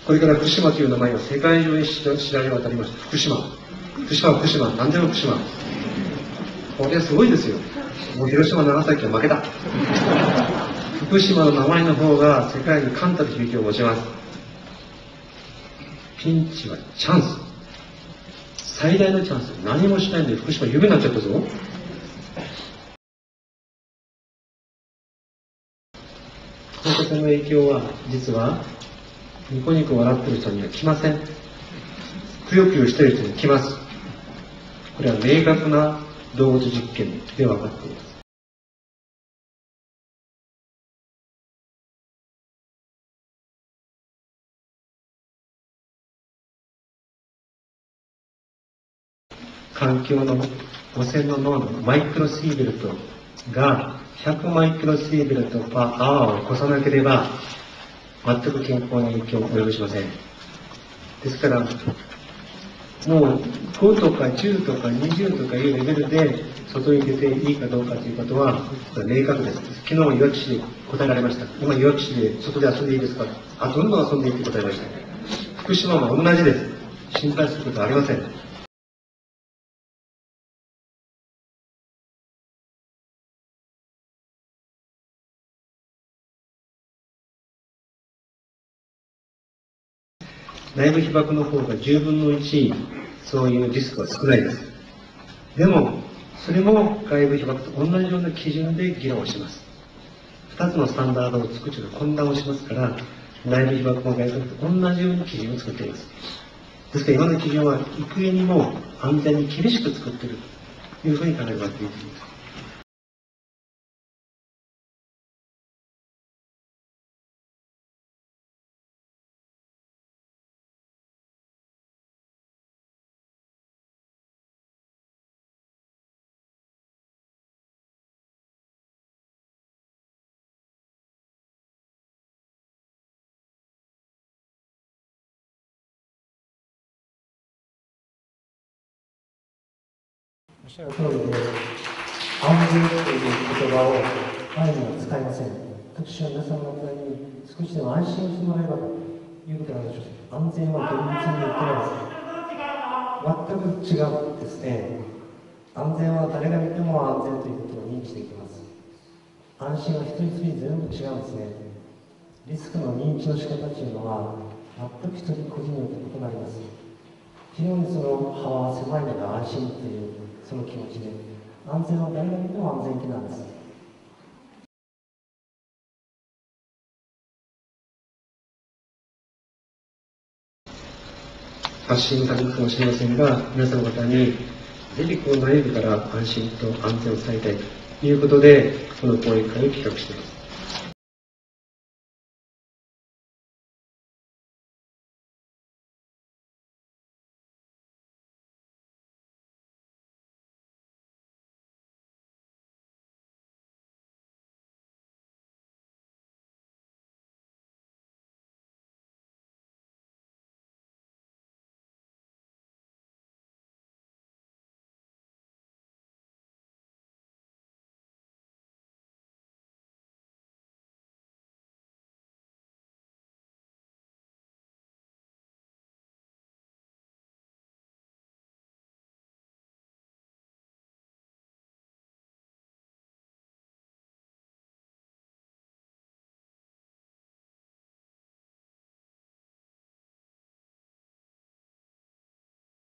これから福島という名前が世界中に知られ渡りました。福島、何でも福島。これはすごいですよ。もう広島、長崎は負けた。福島の名前の方が世界に冠たる響きを持ちます。ピンチはチャンス。最大のチャンス。何もしないんで福島夢になっちゃったぞ。放射線の影響は実はニコニコ笑ってる人には来ません。ぷよぷよしてる人に来ます。これは明確な同時実験で分かっています。環境の汚染の濃度、マイクロシーベルトが100マイクロシーベルトパーアワーを超さなければ、全く健康に影響を及ぼしません。ですから、もう5とか10とか20とかいうレベルで外に出ていいかどうかということは明確です。昨日いわき市で答えられました。今いわき市で外で遊んでいいですか？どんどん遊んでいいって答えました。福島も同じです。心配することはありません。内部被曝の方が10分の1、そういうリスクは少ないです。でも、それも外部被曝と同じような基準で議論をします。2つのスタンダードを作ると混乱をしますから、内部被曝も外部被曝と同じように基準を作っています。ですから今の基準は幾重にも安全に厳しく作っているというふうに考えています。おっしゃる通りで、安全という言葉を前には使いません。私は皆さんの間に少しでも安心してもらえばということなんでしょう。安全は厳密に言ってないです。全く違うんですね。安全は誰が見ても安全ということを認知できます。安心は一人一人全部違うんですね。リスクの認知の仕方というのは全く一人個人によって異なります。非常にその幅は狭いのが安心というその気持ちで、安全は誰が見ても安全気なんです。発信されるかもしれませんが、皆さんの方にぜひこの内部から安心と安全を伝えたいということで、この講演会を企画しています。